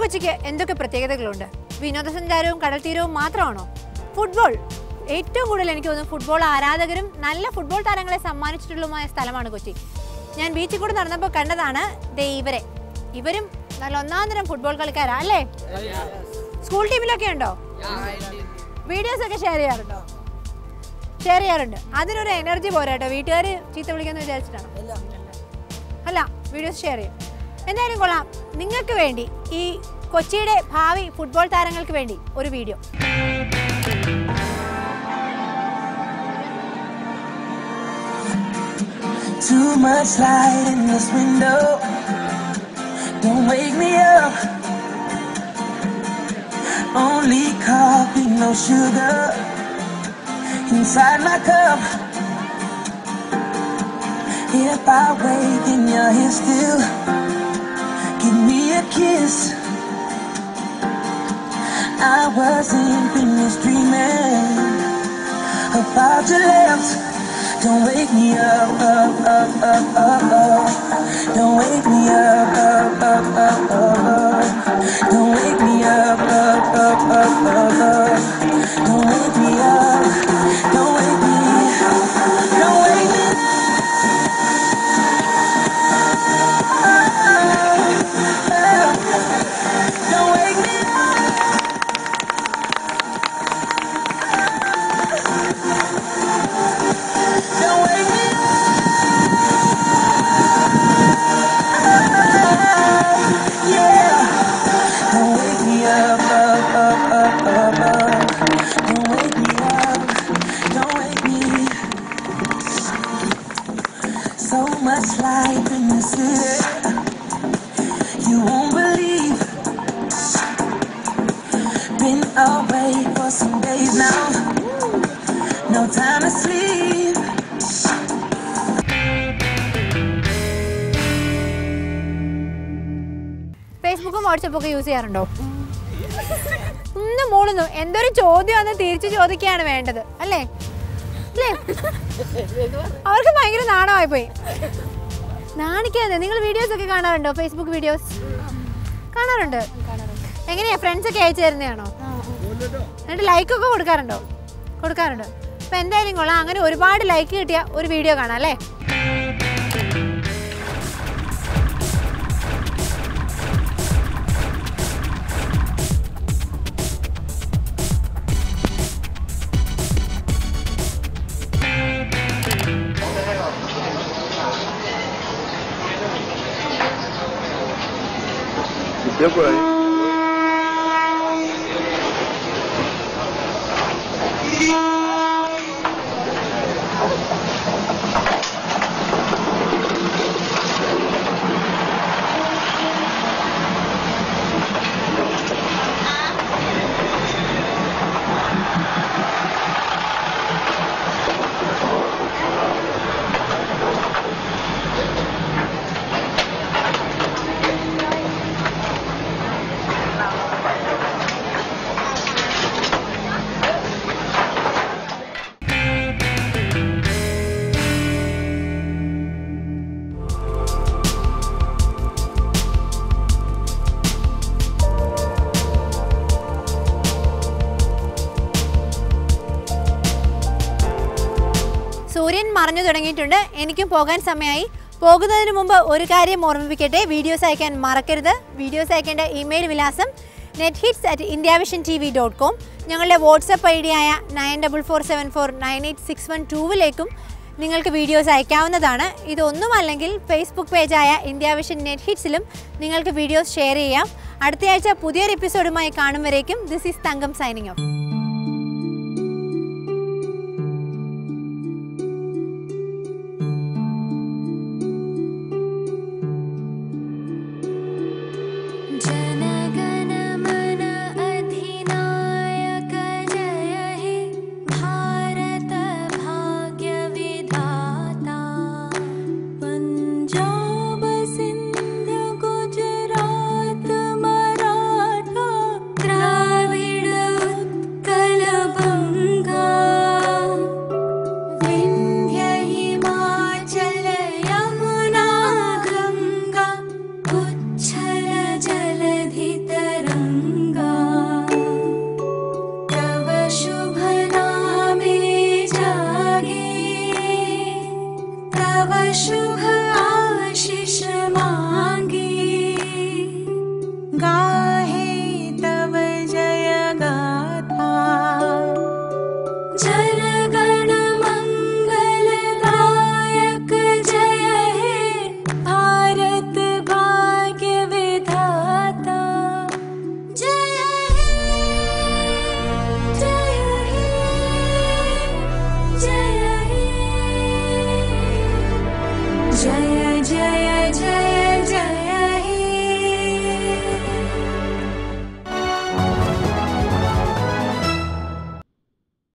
കൊച്ചിക്ക് എന്തൊക്കെ പ്രത്യേകതകളുണ്ട്? വിനോദസഞ്ചാരവും കടൽത്തീരവും മാത്രമാണോ? ഫുട്ബോൾ ഏറ്റവും കൂടുതൽ എനിക്ക് തോന്നുന്നു ഫുട്ബോൾ ആരാധകരും നല്ല ഫുട്ബോൾ താരങ്ങളെ സമ്മാനിച്ചിട്ടുള്ളതുമായ സ്ഥലമാണ് കൊച്ചി. ഞാൻ ബീച്ചിൽ കൂടെ നടന്നപ്പോൾ കണ്ടതാണ് ഇവരും നല്ല ഒന്നാം തരം ഫുട്ബോൾ കളിക്കാരാ അല്ലേ? സ്കൂൾ ടീമിലൊക്കെ ഉണ്ടോ? വീഡിയോസ് ഒക്കെ ഷെയർ ചെയ്യാറുണ്ട്. അതിനൊരു എനർജി പോരാട്ടോ. വീട്ടുകാർ ചീത്ത വിളിക്കാന്ന് വിചാരിച്ചിട്ടാണോ? അല്ല, വീഡിയോസ് ഷെയർ ചെയ്യും. എന്തായാലും കൊള്ളാം. നിങ്ങൾക്ക് വേണ്ടി ഈ കൊച്ചിയുടെ ഭാവി ഫുട്ബോൾ താരങ്ങൾക്ക് വേണ്ടി ഒരു video. Too much light in this window. Don't wake me up. Only coffee, no sugar inside my cup. If I wake and you're here still, give me a kiss. I wasn't finished dreaming about your lips. Don't wake me up, up, up, up, up, up. Don't wake me up, up, up, up, up, up. Don't wake me up, up, up, up, up, up. Don't wake me up, don't wake me, don't wake me up. Don't wake me up. ഫേസ്ബുക്കും വാട്സപ്പൊക്കെ use ചെയ്യാറുണ്ടോ? ഒന്നും മൂളുന്നു. എന്തൊരു ചോദ്യം തിരിച്ചു ചോദിക്കുകയാണ് വേണ്ടത് അല്ലേ? അവർക്ക് ഭയങ്കര നാണമായി പോയി. നാണിക്കാതെ. നിങ്ങൾ വീഡിയോസ് ഒക്കെ കാണാറുണ്ടോ? ഫേസ്ബുക്ക് വീഡിയോസ് കാണാറുണ്ട്. എങ്ങനെയാ, ഫ്രണ്ട്സ് ഒക്കെ അയച്ചു തരുന്നതാണോ? എന്നിട്ട് ലൈക്കൊക്കെ കൊടുക്കാറുണ്ട്. അപ്പൊ എന്തായാലും കൊള്ളാം. അങ്ങനെ ഒരുപാട് ലൈക്ക് കിട്ടിയ ഒരു വീഡിയോ കാണാം അല്ലേ? por ahí. സൂര്യൻ മറഞ്ഞു തുടങ്ങിയിട്ടുണ്ട്. എനിക്കും പോകാൻ സമയമായി. പോകുന്നതിന് മുമ്പ് ഒരു കാര്യം ഓർമ്മിപ്പിക്കട്ടെ. വീഡിയോസ് അയക്കാൻ മറക്കരുത്. വീഡിയോസ് അയക്കേണ്ട ഇമെയിൽ വിലാസം nethits@indiavisiontv.com. ഞങ്ങളുടെ വാട്സപ്പ് ഐ ഡിയായ 9447498612 നിങ്ങൾക്ക് വീഡിയോസ് അയക്കാവുന്നതാണ്. ഇതൊന്നുമല്ലെങ്കിൽ ഫേസ്ബുക്ക് പേജായ ഇന്ത്യ വിഷൻ നെറ്റ് ഹിറ്റ്സിലും നിങ്ങൾക്ക് വീഡിയോസ് ഷെയർ ചെയ്യാം. അടുത്തയാഴ്ച പുതിയൊരു എപ്പിസോഡുമായി കാണും വരേക്കും this is Thankam signing of.